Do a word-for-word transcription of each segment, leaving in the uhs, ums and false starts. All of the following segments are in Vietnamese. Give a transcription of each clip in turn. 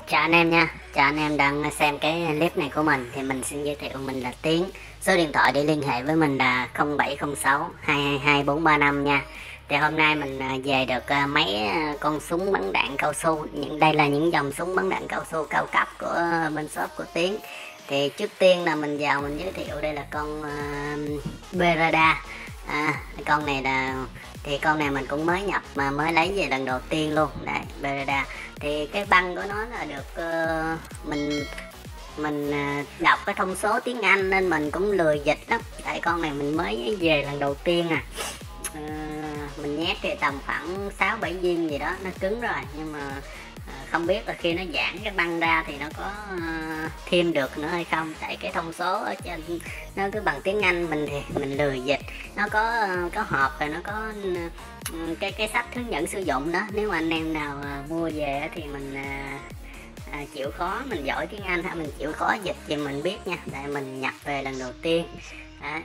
Chào anh em nha, chào anh em đang xem cái clip này của mình. Thì mình xin giới thiệu mình là Tiến. Số điện thoại để liên hệ với mình là không bảy không sáu hai hai hai bốn ba năm nha. Thì hôm nay mình về được mấy con súng bắn đạn cao su. Những đây là những dòng súng bắn đạn cao su cao cấp của bên shop của Tiến. Thì trước tiên là mình vào mình giới thiệu đây là con uh, Beretta. À, con này là thì con này mình cũng mới nhập mà mới lấy về lần đầu tiên luôn. Đấy, Beretta. Thì cái băng của nó là được uh, mình mình uh, đọc cái thông số tiếng Anh nên mình cũng lười dịch lắm, tại con này mình mới về lần đầu tiên à. Uh, mình nhét thì tầm khoảng sáu bảy viên gì đó, nó cứng rồi, nhưng mà uh, không biết là khi nó giãn cái băng ra thì nó có uh, thêm được nữa hay không, tại cái thông số ở trên nó cứ bằng tiếng Anh, mình thì mình lười dịch. Nó có uh, có hộp rồi nó có uh, cái cái sách hướng dẫn sử dụng đó. Nếu mà anh em nào uh, mua về thì mình uh, À, chịu khó, mình giỏi tiếng Anh hay mình chịu khó dịch thì mình biết nha, tại mình nhập về lần đầu tiên. Đó,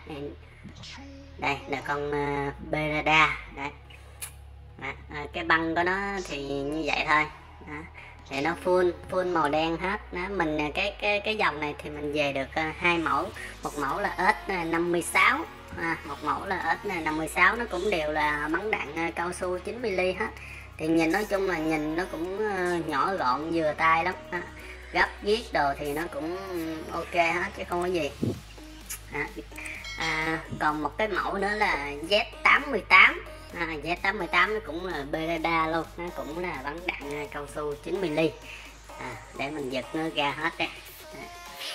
đây là con uh, Beretta. Đấy. Đó, à, cái băng của nó thì như vậy thôi. Đó. Thì nó full full màu đen hết. Đó, mình cái cái cái dòng này thì mình về được uh, hai mẫu, một mẫu là ét năm mươi sáu, à, một mẫu là ét năm mươi sáu, nó cũng đều là bắn đạn uh, cao su chín mi-li hết. Thì nhìn nói chung là nhìn nó cũng nhỏ gọn vừa tay lắm, gấp viết đồ thì nó cũng ok hết chứ không có gì. À, à, còn một cái mẫu nữa là Z tám mươi tám. à, Z tám mươi tám nó cũng là Beretta luôn, nó cũng là bắn đạn cao su chín mi-li. À, để mình giật nó ra hết đấy. À.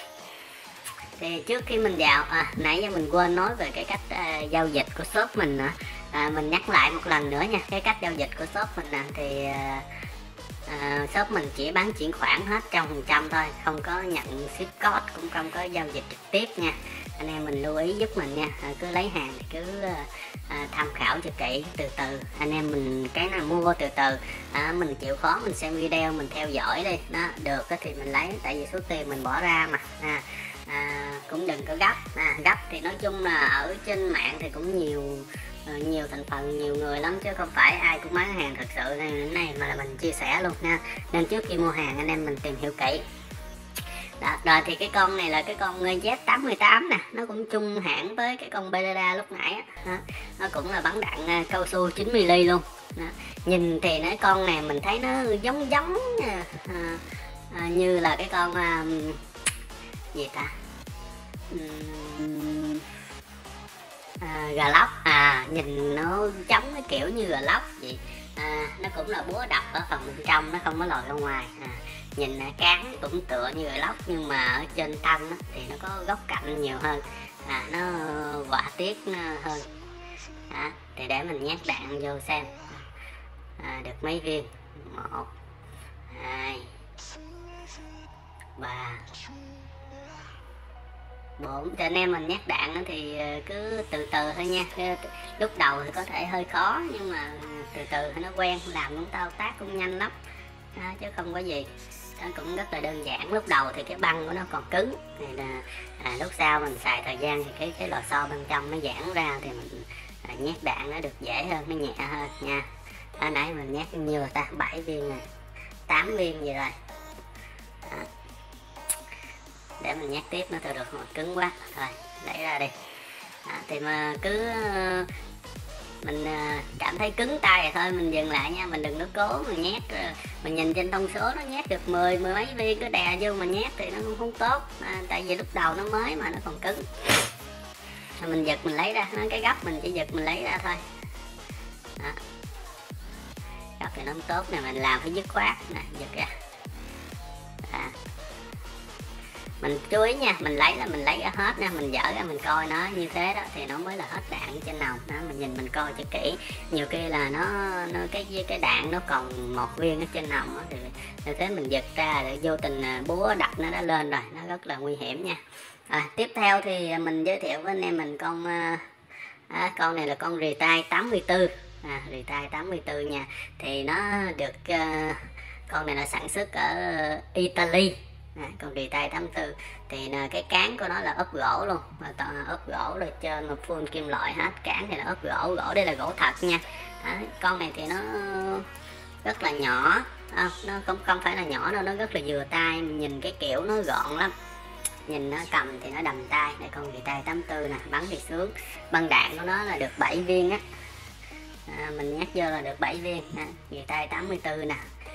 Thì trước khi mình vào, à, nãy giờ mình quên nói về cái cách à, giao dịch của shop mình nữa. À, mình nhắc lại một lần nữa nha, cái cách giao dịch của shop mình nè, thì à, à, shop mình chỉ bán chuyển khoản hết trăm phần trăm thôi, không có nhận ship code, cũng không có giao dịch trực tiếp nha. Anh em mình lưu ý giúp mình nha. À, cứ lấy hàng thì cứ à, tham khảo cho kỹ, từ từ anh em mình cái nào mua từ từ. À, mình chịu khó mình xem video, mình theo dõi đi, đó được thì mình lấy, tại vì số tiền mình bỏ ra mà. À, à, cũng đừng có gấp. À, gấp thì nói chung là ở trên mạng thì cũng nhiều nhiều thành phần, nhiều người lắm, chứ không phải ai cũng bán hàng thật sự này, này mà là mình chia sẻ luôn nha. Nên trước khi mua hàng anh em mình tìm hiểu kỹ. Đó, rồi thì cái con này là cái con Z tám mươi tám nè, nó cũng chung hãng với cái con Beretta lúc nãy á. Nó cũng là bắn đạn cao su chín mi-li luôn. Đó. Nhìn thì nó con này mình thấy nó giống giống à, à, như là cái con à, gì ta uhm, À, gà lóc. À, nhìn nó giống cái kiểu như gà lóc vậy. À, nó cũng là búa đập ở phần bên trong, nó không có lòi ra ngoài. À, nhìn cán cũng tựa như gà lóc, nhưng mà ở trên thân thì nó có góc cạnh nhiều hơn. À, nó họa tiết hơn. À, thì để mình nhét đạn vô xem. À, được mấy viên? Một, hai, ba, bốn. Cho anh em mình nhét đạn thì cứ từ từ thôi nha. Lúc đầu thì có thể hơi khó, nhưng mà từ từ thì nó quen, làm cũng thao tác cũng nhanh lắm. Đó, chứ không có gì. Nó cũng rất là đơn giản. Lúc đầu thì cái băng của nó còn cứng, thì là à, lúc sau mình xài thời gian thì cái cái lò xo bên trong nó giãn ra, thì mình à, nhét đạn nó được dễ hơn, nó nhẹ hơn nha. Hồi nãy mình nhét nhiêu rồi ta? bảy viên này, tám viên gì rồi. Đó. Để mình nhét tiếp nó thôi được, mà cứng quá thôi lấy ra đi. Đó, thì mà cứ mình cảm thấy cứng tay rồi thôi mình dừng lại nha, mình đừng có cố mình nhét. Mình nhìn trên thông số nó nhét được mười mười mấy viên, cứ đè vô mà nhét thì nó cũng không tốt. À, tại vì lúc đầu nó mới mà nó còn cứng. Mình giật mình lấy ra, nó cái gấp mình chỉ giật mình lấy ra thôi. Đó. Gấp thì nó không tốt nè, mình làm phải dứt khoát nè, giật ra. À. Mình chú ý nha, mình lấy là mình lấy ra hết nha, mình dở ra mình coi nó như thế đó thì nó mới là hết đạn trên nòng. Đó, mình nhìn mình coi cho kỹ, nhiều khi là nó, nó cái cái đạn nó còn một viên ở trên nòng đó, thì như thế mình giật ra để vô tình búa đập nó đã lên rồi, nó rất là nguy hiểm nha. À, tiếp theo thì mình giới thiệu với anh em mình con à, con này là con Retail tám mươi tư. À, Retail tám mươi tư nha, thì nó được uh, con này là sản xuất ở Italy. À, còn Retail tám mươi tư thì cái cán của nó là ốp gỗ luôn, ốp gỗ rồi trên mà full kim loại hết. Cán thì là ốp gỗ, gỗ đây là gỗ thật nha. Đó, con này thì nó rất là nhỏ. à, nó không không phải là nhỏ đâu, nó rất là vừa tay, mình nhìn cái kiểu nó gọn lắm, nhìn nó cầm thì nó đầm tay. Đây con ghi tay tám tư nè, bắn thì sướng. Băng đạn của nó là được bảy viên á, à, mình nhắc vô là được bảy viên. Ghi tay tám mươi tư nè.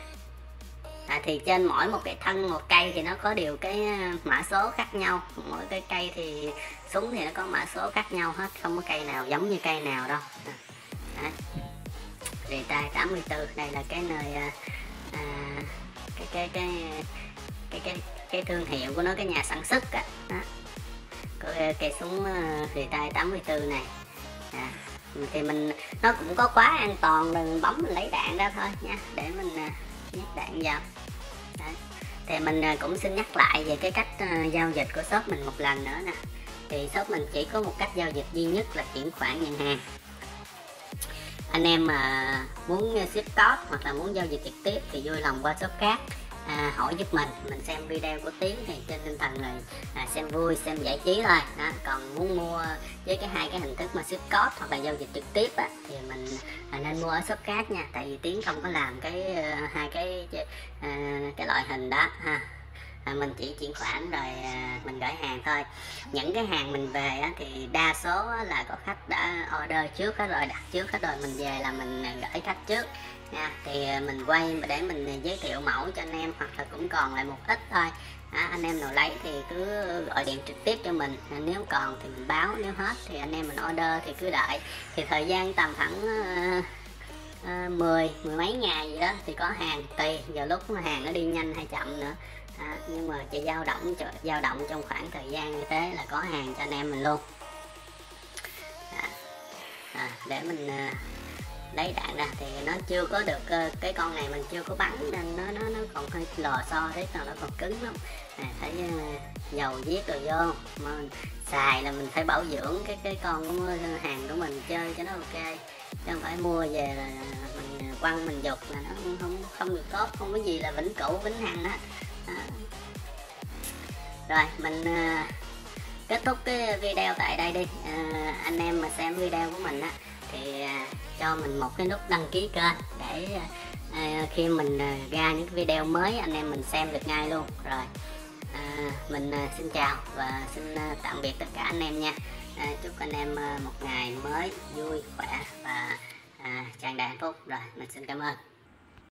À, thì trên mỗi một cái thân một cây thì nó có điều cái mã số khác nhau, mỗi cái cây thì súng thì nó có mã số khác nhau hết, không có cây nào giống như cây nào đâu. Đấy. Rì tay tám mươi tư, đây là cái nơi à, cái cái cái cái cái cái thương hiệu của nó, cái nhà sản xuất á. Đó. Có cây súng rì tay tám mươi tư này. À, thì mình nó cũng có khóa an toàn, đừng bấm mình lấy đạn ra thôi nha, để mình nhét đạn vào. Đấy. Thì mình cũng xin nhắc lại về cái cách uh, giao dịch của shop mình một lần nữa nè. Thì shop mình chỉ có một cách giao dịch duy nhất là chuyển khoản nhận hàng. Anh em mà muốn ship code hoặc là muốn giao dịch trực tiếp thì vui lòng qua shop khác à, hỏi giúp mình. Mình xem video của Tiến thì trên tinh thần là à, xem vui, xem giải trí thôi. Đó. Còn muốn mua với cái hai cái hình thức mà ship code hoặc là giao dịch trực tiếp á, thì mình à, nên mua ở shop khác nha. Tại vì Tiến không có làm cái uh, hai cái uh, cái loại hình đó ha. À, mình chỉ chuyển khoản rồi à, mình gửi hàng thôi. Những cái hàng mình về á, thì đa số á, là có khách đã order trước hết rồi, đặt trước hết rồi, mình về là mình gửi khách trước nha. Thì mình quay để mình giới thiệu mẫu cho anh em, hoặc là cũng còn lại một ít thôi. À, anh em nào lấy thì cứ gọi điện trực tiếp cho mình, à, nếu còn thì mình báo, nếu hết thì anh em mình order thì cứ đợi. Thì thời gian tầm khoảng uh, uh, mười mười mấy ngày gì đó thì có hàng, tùy giờ lúc hàng nó đi nhanh hay chậm nữa. À, nhưng mà chỉ dao động dao động trong khoảng thời gian như thế là có hàng cho anh em mình luôn. À, à, để mình uh, lấy đạn ra thì nó chưa có được uh, cái con này mình chưa có bắn nên nó nó nó còn hơi lò xo, thế còn nó còn cứng lắm. À, thấy uh, dầu viết rồi vô mà xài là mình phải bảo dưỡng cái cái con của hàng của mình chơi cho nó ok, chứ không phải mua về là mình quăng mình dục là nó không không, không được tốt, không có gì là vĩnh cửu vĩnh hằng hết. À. Rồi mình uh, kết thúc cái video tại đây đi. Uh, anh em mà xem video của mình á thì uh, cho mình một cái nút đăng ký kênh để uh, khi mình uh, ra những video mới anh em mình xem được ngay luôn. Rồi uh, mình uh, xin chào và xin uh, tạm biệt tất cả anh em nha. Uh, chúc anh em uh, một ngày mới vui khỏe và uh, tràn đầy hạnh phúc. Rồi mình xin cảm ơn.